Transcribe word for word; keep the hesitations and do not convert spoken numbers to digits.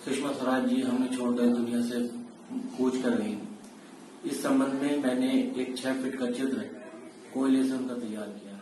सुषमा स्वराज जी हमें छोड़कर दुनिया से कूच कर गई। इस संबंध में मैंने एक छह फीट का चित्र कोयले से उनका तैयार किया।